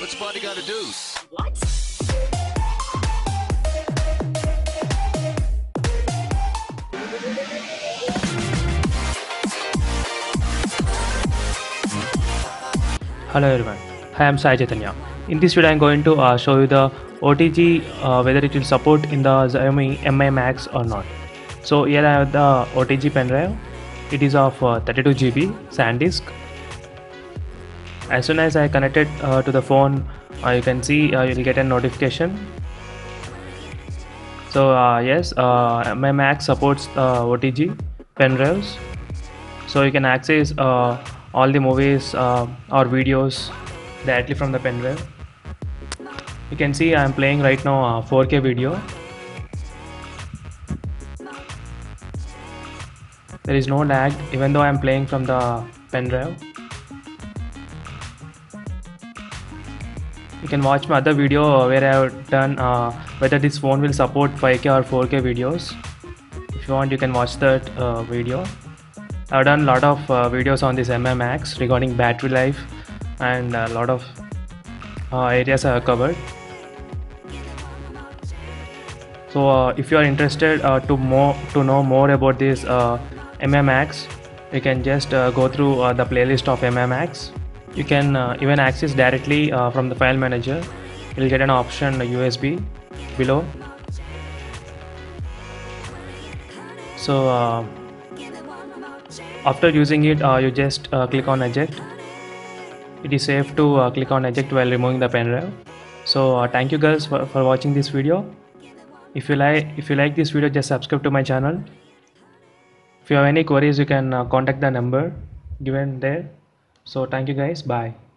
What's Buddy got to do? Hello everyone, I am Sai Chaitanya. In this video I am going to show you the OTG whether it will support in the Xiaomi Mi Max or not. So here I have the OTG pen drive. It is of 32 GB SanDisk. As soon as I connect it to the phone, you can see you will get a notification. So yes, Mi Max supports OTG pen drives. So you can access all the movies or videos directly from the pen drive. You can see I am playing right now 4K video. There is no lag even though I am playing from the pen drive. You can watch my other video where I have done whether this phone will support 5K or 4K videos. If you want, you can watch that video. I've done a lot of videos on this Mi Max regarding battery life and a lot of areas I have covered. So if you are interested to know more about this Mi Max, you can just go through the playlist of Mi Max. You can even access directly from the file manager. You'll get an option USB below. So after using it, you just click on eject. It is safe to click on eject while removing the pen drive. So thank you guys for watching this video. If you like this video, just subscribe to my channel. If you have any queries, you can contact the number given there. So thank you guys, bye.